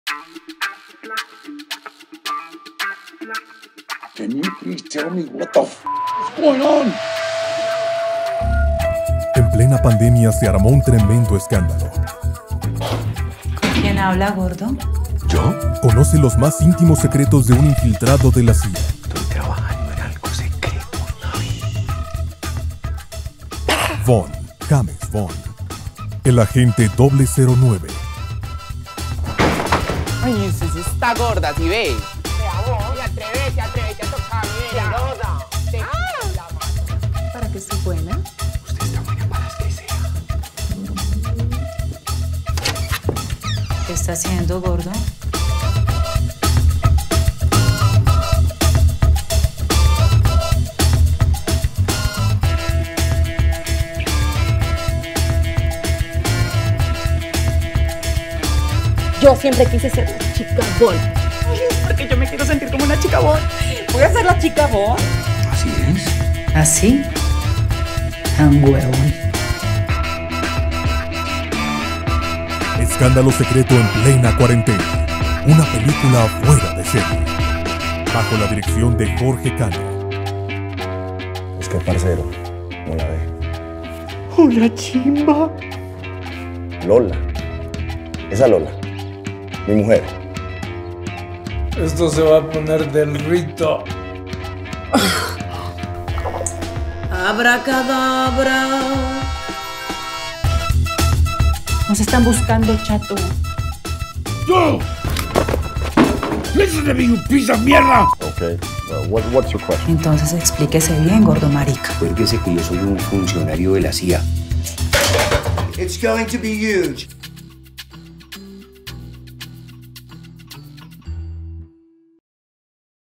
Can you please tell me what the f is going on? En plena pandemia se armó un tremendo escándalo. ¿Con quién habla, gordo? ¿Yo? Conoce los más íntimos secretos de un infiltrado de la CIA. Estoy trabajando en algo secreto. Vaughn, James Vaughn. El agente 009. Ay, esa está gorda, ¿sí ves? Y atrévete a tocarme. ¿Para que soy buena? Usted está buena para las que sea. ¿Qué está haciendo, gordo? Yo siempre quise ser la chica Bond. Porque yo me quiero sentir como una chica Bond. Voy a ser la chica Bond. Así es. ¿Así? Tan huevón. Escándalo secreto en plena cuarentena. Una película fuera de serie. Bajo la dirección de Jorge Cano. Es que parcero, no la ve. Una chimba. Lola. Esa Lola. Mi mujer. Esto se va a poner del rito. Abracadabra. Nos están buscando, chato. ¡Yo! ¡Listen to me, you piece of mierda! Okay. What's your question? Entonces explíquese bien, gordo marica. Acuérdese que yo soy un funcionario de la CIA. It's going to be huge.